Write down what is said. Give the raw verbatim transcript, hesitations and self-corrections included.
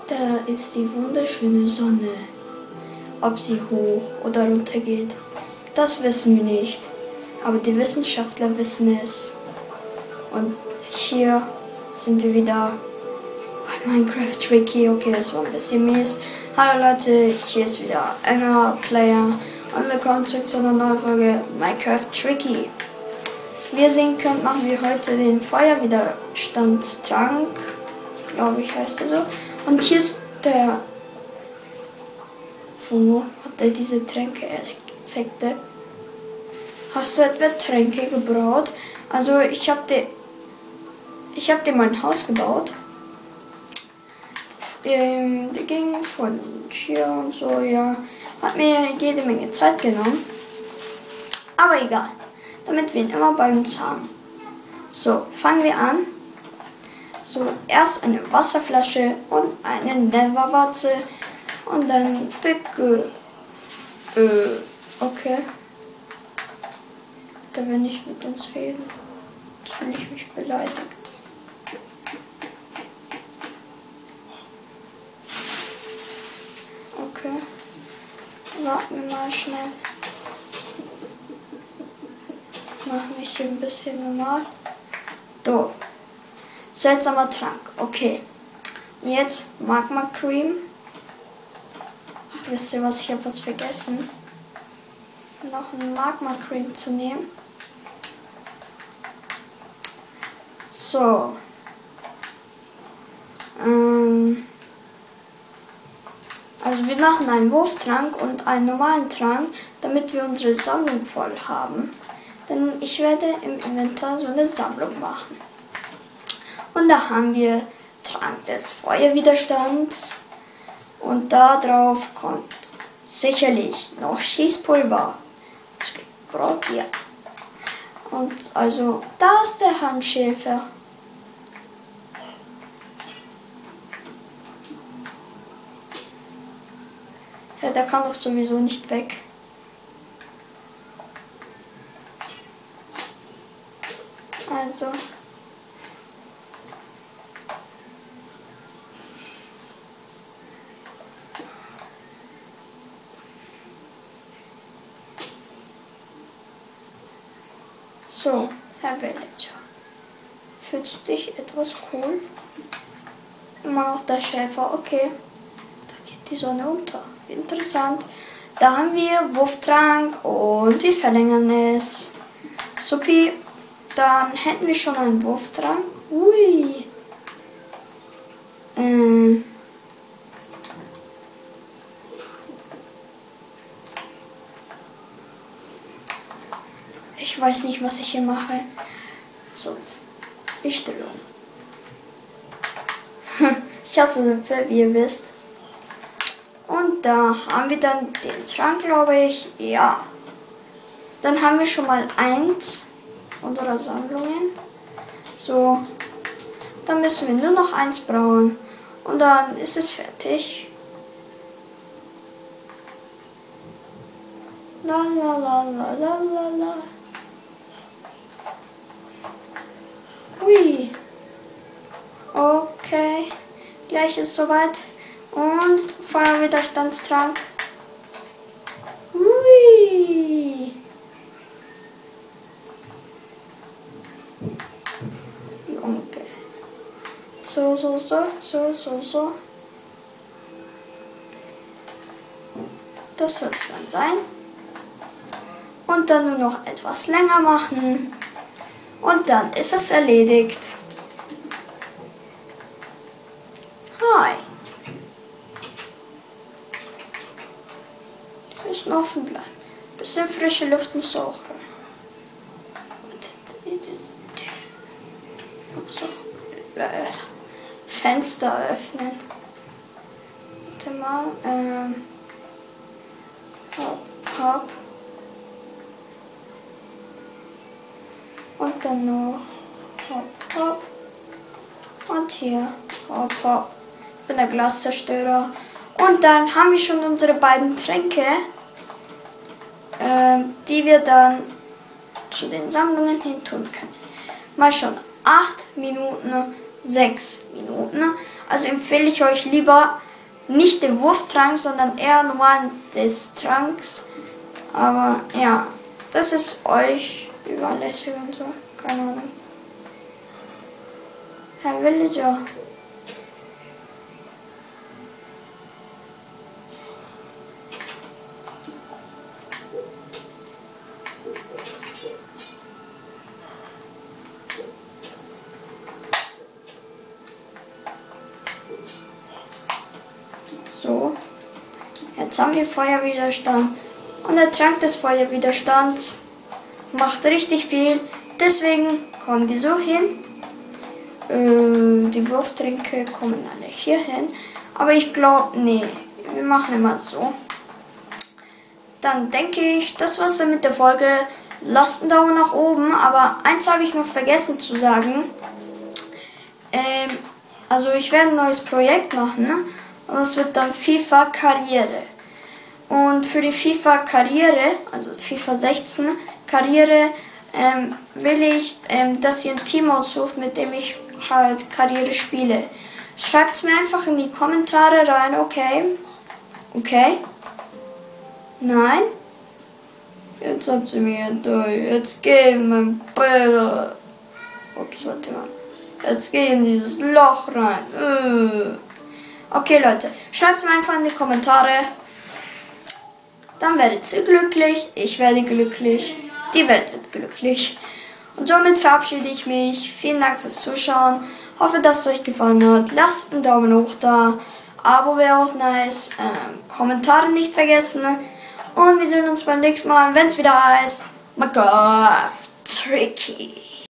Da ist die wunderschöne Sonne. Ob sie hoch oder runter geht, das wissen wir nicht. Aber die Wissenschaftler wissen es. Und hier sind wir wieder bei Minecraft Tricky. Okay, das war ein bisschen mies. Hallo Leute, hier ist wieder Anna Player und willkommen zurück zu einer neuen Folge Minecraft Tricky. Wie ihr sehen könnt, machen wir heute den Feuerwiderstandstrank, glaube ich heißt er so. Und hier ist der... Von wo hat er diese Tränke-Effekte? Hast du etwa Tränke gebraut? Also ich habe dir, ich habe dir mein Haus gebaut. Der, der ging von hier und so, ja, hat mir jede Menge Zeit genommen. Aber egal, damit wir ihn immer bei uns haben. So, fangen wir an. So, erst eine Wasserflasche und eine Netherwarze. Und dann Picke. Äh, okay. Da will nicht mit uns reden. Jetzt fühle ich mich beleidigt. Okay. Warten wir mal schnell. Machen wir hier ein bisschen normal. So. Seltsamer Trank. Okay. Jetzt Magma Cream. Ach, wisst ihr was? Ich habe was vergessen. Noch ein Magma Cream zu nehmen. So. Ähm. Also wir machen einen Wurftrank und einen normalen Trank, damit wir unsere Sammlung voll haben. Denn ich werde im Inventar so eine Sammlung machen. Und da haben wir Trank des Feuerwiderstands. Und da drauf kommt sicherlich noch Schießpulver. Ja. Und also, da ist der Handschäfer. Ja, der kann doch sowieso nicht weg. Also. So, Herr Villager, fühlst du dich etwas cool? Immer noch der Schäfer, okay. Da geht die Sonne unter. Interessant. Da haben wir Wurftrank und wir verlängern es. Supi, dann hätten wir schon einen Wurftrank. Ui. Ähm. Ich weiß nicht, was ich hier mache. So, Richtung. Ich hasse Sümpfe, wie ihr wisst. Und da haben wir dann den Trank, glaube ich. Ja. Dann haben wir schon mal eins unserer Sammlungen. So. Dann müssen wir nur noch eins brauen. Und dann ist es fertig. La la la la la la la. Ui. Okay. Gleich ist soweit. Und Feuerwiderstandstrank. Ui. Junge. So, so, so, so, so, so. Das soll es dann sein. Und dann nur noch etwas länger machen. Und dann ist es erledigt. Hi. Wir müssen offen bleiben. Bisschen frische Luft muss auch rein. Fenster öffnen. Warte mal. Ähm. Hopp, hopp. Und dann noch hopp, hopp. Und hier hopp, hopp. Ich bin der Glaszerstörer. Und dann haben wir schon unsere beiden Tränke, äh, die wir dann zu den Sammlungen hin tun können. Mal schon acht Minuten, sechs Minuten. Also empfehle ich euch lieber nicht den Wurftrank, sondern eher normalen des Tranks. Aber ja, das ist euch überlässig und so. Keine Ahnung. Herr Villager. So, jetzt haben wir Feuerwiderstand und der Trank des Feuerwiderstands macht richtig viel, deswegen kommen die so hin. Äh, die Wurftränke kommen alle hier hin, aber ich glaube, nee, wir machen immer so. Dann denke ich, das war's dann mit der Folge. Lasst einen Daumen nach oben, aber eins habe ich noch vergessen zu sagen. Ähm, also ich werde ein neues Projekt machen, ne? Und es wird dann FIFA Karriere. Und für die FIFA Karriere, also FIFA sechzehn Karriere, ähm, will ich, ähm, dass ihr ein Team aussucht, mit dem ich halt Karriere spiele. Schreibt es mir einfach in die Kommentare rein, okay? Okay? Nein? Jetzt habt ihr mir durch. Jetzt geh in mein Bild. Ups, warte mal. Jetzt geh in dieses Loch rein. Uh. Okay, Leute, schreibt es mir einfach in die Kommentare. Dann werdet ihr glücklich, ich werde glücklich, die Welt wird glücklich. Und somit verabschiede ich mich. Vielen Dank fürs Zuschauen. Hoffe, dass es euch gefallen hat. Lasst einen Daumen hoch da. Abo wäre auch nice. Ähm, Kommentare nicht vergessen. Und wir sehen uns beim nächsten Mal, wenn es wieder heißt Minecraft Tricky.